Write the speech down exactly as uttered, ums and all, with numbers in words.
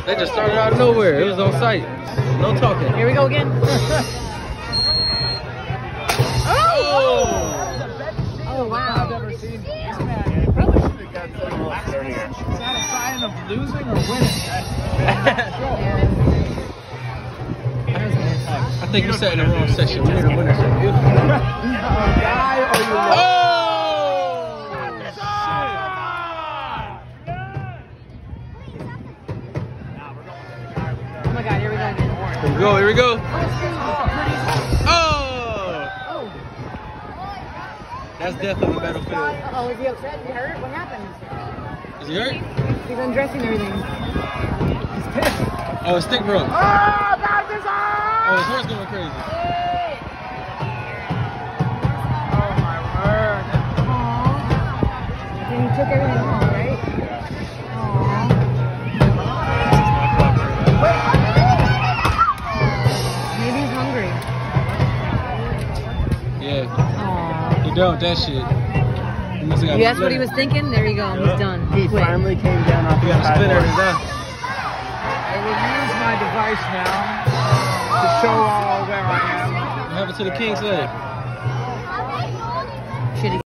They just started out of nowhere. It was on sight. No talking. Here we go again. Oh! Oh, wow. I've ever seen this man. Probably should have got some last here. Is that a sign of losing or winning? I think you sat in the wrong section. We need a winner section. You a guy or you Oh! Oh my God, here we go again. Here we go, here we go. Oh! Oh. That's definitely the battlefield. Uh-oh, is he upset? Is he hurt? What happened? Is he hurt? He's undressing everything. Oh, his stick broke. Oh, that's his arm! Oh, his horse going crazy. Oh my word. And he took everything off, right? Aww. Maybe he's hungry. Yeah. Aww. He don't, that shit. He must have got You asked what he was thinking? There you go. He's done. He Quit. finally came down off He the got a splinter in his sideboard. eye. I will use my device now to show all where I am. What happened to the king's leg?